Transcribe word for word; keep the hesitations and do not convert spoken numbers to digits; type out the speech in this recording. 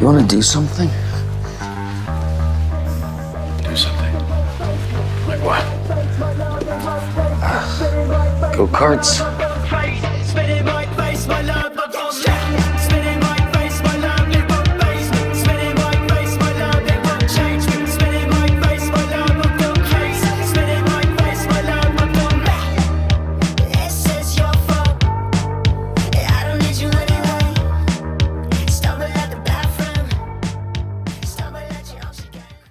You want to do something? Do something? Like what? Uh, go karts.